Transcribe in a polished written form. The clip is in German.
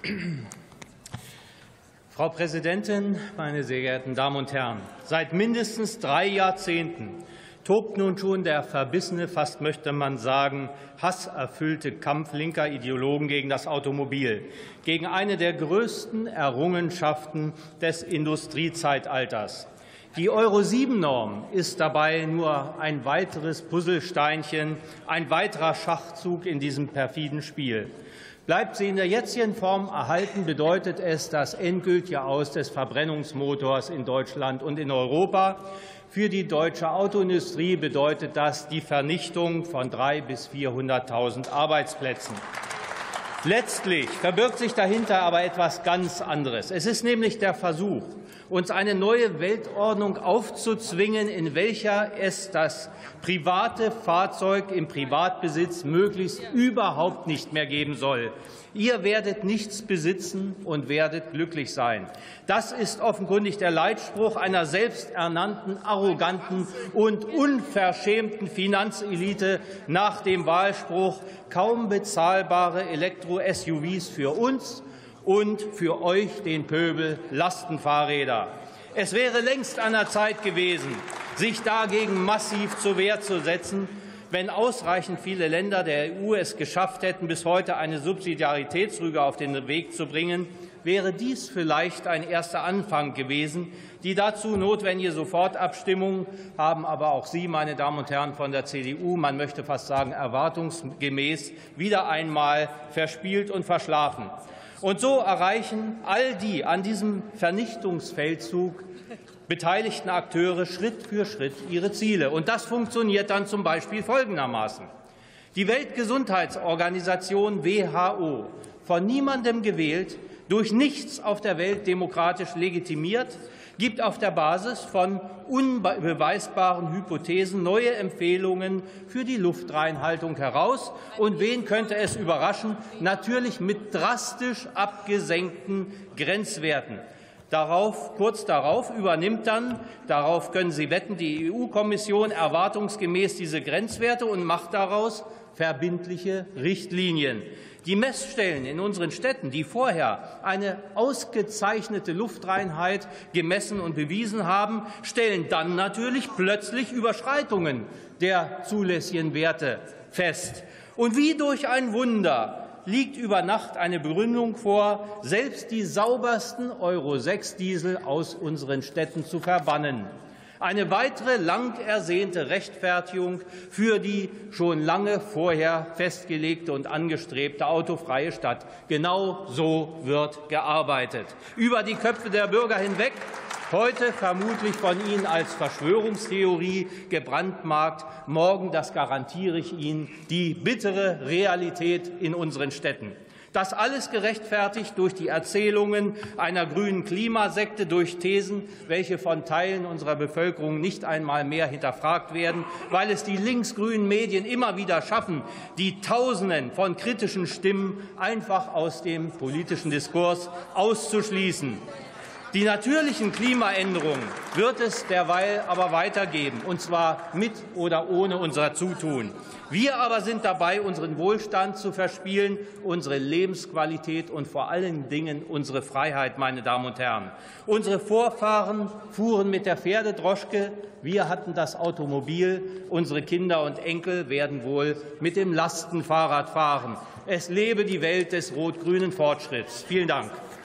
Frau Präsidentin, meine sehr geehrten Damen und Herren! Seit mindestens 3 Jahrzehnten tobt nun schon der verbissene, fast möchte man sagen, hasserfüllte Kampf linker Ideologen gegen das Automobil, gegen eine der größten Errungenschaften des Industriezeitalters. Die Euro-7-Norm ist dabei nur ein weiteres Puzzlesteinchen, ein weiterer Schachzug in diesem perfiden Spiel. Bleibt sie in der jetzigen Form erhalten, bedeutet es das endgültige Aus des Verbrennungsmotors in Deutschland und in Europa. Für die deutsche Autoindustrie bedeutet das die Vernichtung von 300.000 bis 400.000 Arbeitsplätzen. Letztlich verbirgt sich dahinter aber etwas ganz anderes. Es ist nämlich der Versuch, uns eine neue Weltordnung aufzuzwingen, in welcher es das private Fahrzeug im Privatbesitz möglichst überhaupt nicht mehr geben soll. Ihr werdet nichts besitzen und werdet glücklich sein. Das ist offenkundig der Leitspruch einer selbsternannten, arroganten und unverschämten Finanzelite nach dem Wahlspruch kaum bezahlbare Elektro-SUVs für uns und für euch, den Pöbel, Lastenfahrräder. Es wäre längst an der Zeit gewesen, sich dagegen massiv zur Wehr zu setzen, wenn ausreichend viele Länder der EU es geschafft hätten, bis heute eine Subsidiaritätsrüge auf den Weg zu bringen, wäre dies vielleicht ein erster Anfang gewesen. Die dazu notwendige Sofortabstimmung haben aber auch Sie, meine Damen und Herren von der CDU, man möchte fast sagen erwartungsgemäß, wieder einmal verspielt und verschlafen. Und so erreichen all die an diesem Vernichtungsfeldzug beteiligten Akteure Schritt für Schritt ihre Ziele. Und das funktioniert dann zum Beispiel folgendermaßen. Die Weltgesundheitsorganisation WHO, von niemandem gewählt, durch nichts auf der Welt demokratisch legitimiert, gibt auf der Basis von unbeweisbaren Hypothesen neue Empfehlungen für die Luftreinhaltung heraus. Und wen könnte es überraschen? Natürlich mit drastisch abgesenkten Grenzwerten. Kurz darauf übernimmt dann, darauf können Sie wetten, die EU-Kommission erwartungsgemäß diese Grenzwerte und macht daraus verbindliche Richtlinien. Die Messstellen in unseren Städten, die vorher eine ausgezeichnete Luftreinheit gemessen und bewiesen haben, stellen dann natürlich plötzlich Überschreitungen der zulässigen Werte fest. Und wie durch ein Wunder liegt über Nacht eine Begründung vor, selbst die saubersten Euro-6-Diesel aus unseren Städten zu verbannen. Eine weitere lang ersehnte Rechtfertigung für die schon lange vorher festgelegte und angestrebte autofreie Stadt. Genau so wird gearbeitet. Über die Köpfe der Bürger hinweg, heute vermutlich von Ihnen als Verschwörungstheorie gebrandmarkt, morgen, das garantiere ich Ihnen, die bittere Realität in unseren Städten. Das alles gerechtfertigt durch die Erzählungen einer grünen Klimasekte, durch Thesen, welche von Teilen unserer Bevölkerung nicht einmal mehr hinterfragt werden, weil es die linksgrünen Medien immer wieder schaffen, die Tausenden von kritischen Stimmen einfach aus dem politischen Diskurs auszuschließen. Die natürlichen Klimaänderungen wird es derweil aber weitergeben, und zwar mit oder ohne unser Zutun. Wir aber sind dabei, unseren Wohlstand zu verspielen, unsere Lebensqualität und vor allen Dingen unsere Freiheit, meine Damen und Herren. Unsere Vorfahren fuhren mit der Pferdedroschke, wir hatten das Automobil, unsere Kinder und Enkel werden wohl mit dem Lastenfahrrad fahren. Es lebe die Welt des rot-grünen Fortschritts. Vielen Dank.